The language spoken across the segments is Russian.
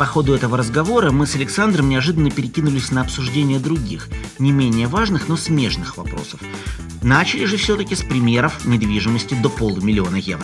ходу этого разговора мы с Александром неожиданно перекинулись на обсуждение других, не менее важных, но смежных вопросов. Начали же все-таки с примеров недвижимости до 500 000 евро.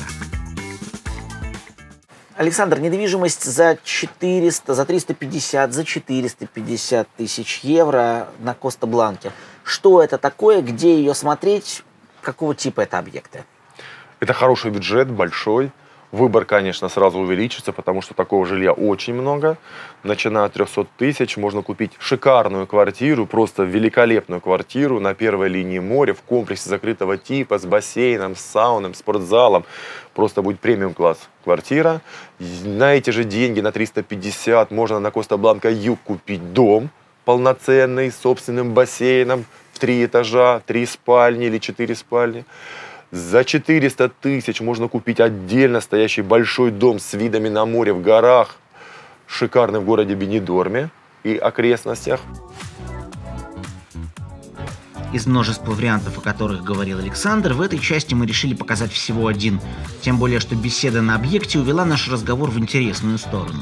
Александр, недвижимость за 400, за 350, за 450 тысяч евро на Коста-Бланке. Что это такое, где ее смотреть, какого типа это объекты? Это хороший бюджет, большой. Выбор, конечно, сразу увеличится, потому что такого жилья очень много. Начиная от 300 тысяч можно купить шикарную квартиру, просто великолепную квартиру на первой линии моря, в комплексе закрытого типа, с бассейном, с сауной, спортзалом. Просто будет премиум-класс квартира. На эти же деньги, на 350, можно на Коста-Бланка Юг купить дом полноценный, с собственным бассейном, в 3 этажа, 3 спальни или 4 спальни. За 400 тысяч можно купить отдельно стоящий большой дом с видами на море в горах, шикарный в городе Бенидорме и окрестностях. Из множества вариантов, о которых говорил Александр, в этой части мы решили показать всего один. Тем более, что беседа на объекте увела наш разговор в интересную сторону.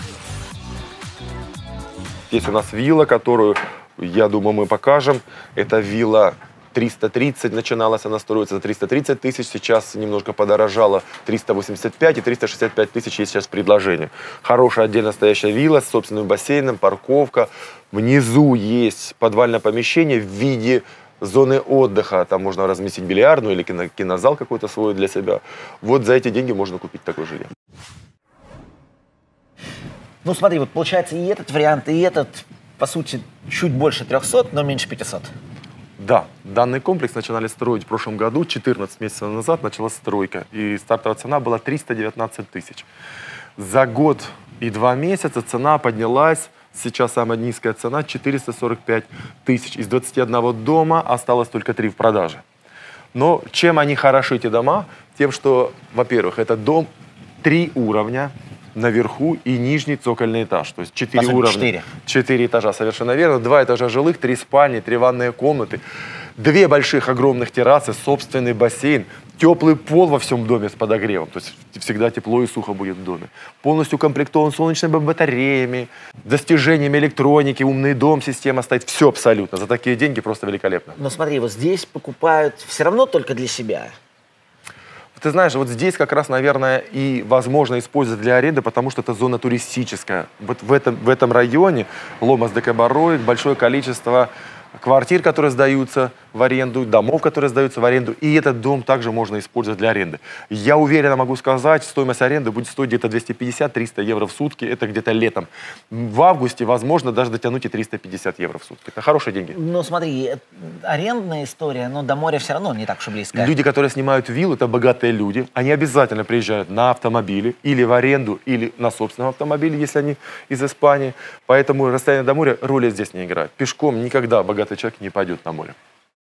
Здесь у нас вилла, которую, я думаю, мы покажем. Это вилла 330, начиналась она строиться за 330 тысяч, сейчас немножко подорожала, 385 и 365 тысяч есть сейчас предложение. Хорошая отдельно стоящая вилла с собственным бассейном, парковка. Внизу есть подвальное помещение в виде зоны отдыха. Там можно разместить бильярдную или кинозал какой-то свой для себя. Вот за эти деньги можно купить такое жилье. Ну смотри, вот получается и этот вариант, и этот, по сути, чуть больше 300, но меньше 500. Да, данный комплекс начинали строить в прошлом году, 14 месяцев назад началась стройка, и стартовая цена была 319 тысяч. За год и 2 месяца цена поднялась, сейчас самая низкая цена 445 тысяч. Из 21 дома осталось только 3 в продаже. Но чем они хороши, эти дома? Тем, что, во-первых, это дом 3 уровня, наверху и нижний цокольный этаж. То есть 4 уровня. 4 этажа, совершенно верно. 2 этажа жилых, 3 спальни, 3 ванные комнаты. 2 больших огромных террасы, собственный бассейн. Теплый пол во всем доме с подогревом. То есть всегда тепло и сухо будет в доме. Полностью укомплектован солнечными батареями, достижениями электроники, умный дом, система стоит. Все абсолютно. За такие деньги просто великолепно. Но смотри, вот здесь покупают все равно только для себя. Ты знаешь, вот здесь как раз, наверное, и возможно использовать для аренды, потому что это зона туристическая. Вот в этом районе, Ломас де Кабароик, большое количество квартир, которые сдаются в аренду, домов, которые сдаются в аренду, и этот дом также можно использовать для аренды. Я уверенно могу сказать, стоимость аренды будет стоить где-то 250-300 евро в сутки, это где-то летом. В августе, возможно, даже дотянуть и 350 евро в сутки. Это хорошие деньги. Ну, смотри, арендная история, но до моря все равно не так уж и близко. Люди, которые снимают виллу, это богатые люди, они обязательно приезжают на автомобиле, или в аренду, или на собственном автомобиле, если они из Испании. Поэтому расстояние до моря роли здесь не играет. Пешком никогда богатый человек не пойдет на море.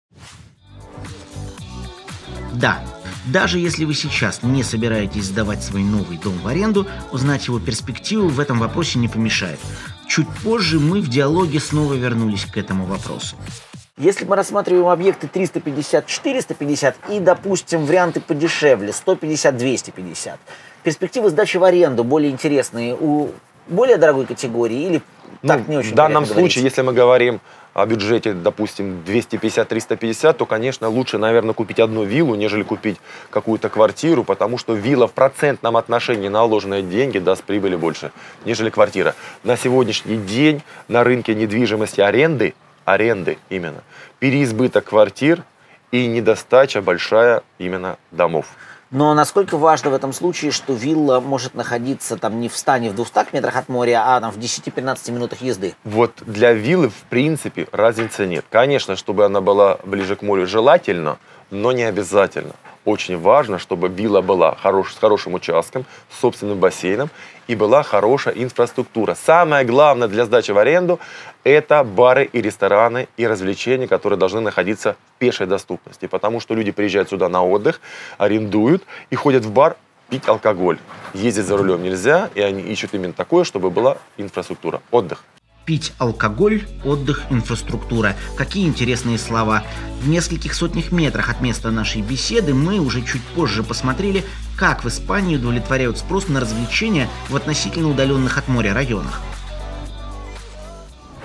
Да, даже если вы сейчас не собираетесь сдавать свой новый дом в аренду, узнать его перспективу в этом вопросе не помешает. Чуть позже мы в диалоге снова вернулись к этому вопросу. Если мы рассматриваем объекты 350-450 и, допустим, варианты подешевле 150-250, перспективы сдачи в аренду более интересные у более дорогой категории или так не очень? В данном случае, если мы говорим о бюджете, допустим, 250-350, то, конечно, лучше, наверное, купить одну виллу, нежели купить какую-то квартиру, потому что вилла в процентном отношении на вложенные деньги даст прибыли больше, нежели квартира. На сегодняшний день на рынке недвижимости аренды именно, переизбыток квартир и недостача большая именно домов. Но насколько важно в этом случае, что вилла может находиться там не в 100, не в 200 метрах от моря, а там в 10-15 минутах езды? Вот для виллы, в принципе, разницы нет. Конечно, чтобы она была ближе к морю, желательно, но не обязательно. Очень важно, чтобы вилла была с хорошим участком, с собственным бассейном и была хорошая инфраструктура. Самое главное для сдачи в аренду – это бары и рестораны и развлечения, которые должны находиться в пешей доступности. Потому что люди приезжают сюда на отдых, арендуют и ходят в бар пить алкоголь. Ездить за рулем нельзя, и они ищут именно такое, чтобы была инфраструктура, отдых. Пить алкоголь, отдых, инфраструктура. Какие интересные слова. В нескольких сотнях метрах от места нашей беседы мы уже чуть позже посмотрели, как в Испании удовлетворяют спрос на развлечения в относительно удаленных от моря районах.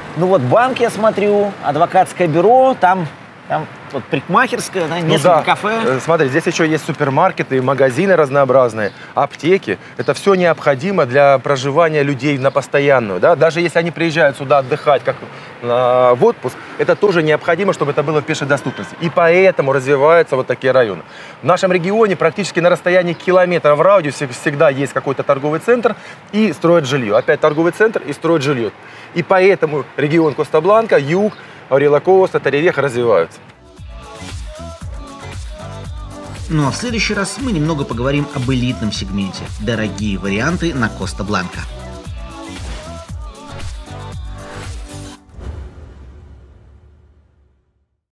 Ну вот банк, я смотрю, адвокатское бюро, там вот парикмахерская, да, несколько кафе. Смотри, здесь еще есть супермаркеты, магазины разнообразные, аптеки. Это все необходимо для проживания людей на постоянную. Да? Даже если они приезжают сюда отдыхать как в отпуск, это тоже необходимо, чтобы это было в пешей доступности. И поэтому развиваются вот такие районы. В нашем регионе практически на расстоянии километра в радиусе всегда есть какой-то торговый центр и строят жилье. Опять торговый центр и строят жилье. И поэтому регион Коста-Бланка, юг, Орела-Коста, Торревеха развиваются. Ну а в следующий раз мы немного поговорим об элитном сегменте. Дорогие варианты на Коста-Бланка.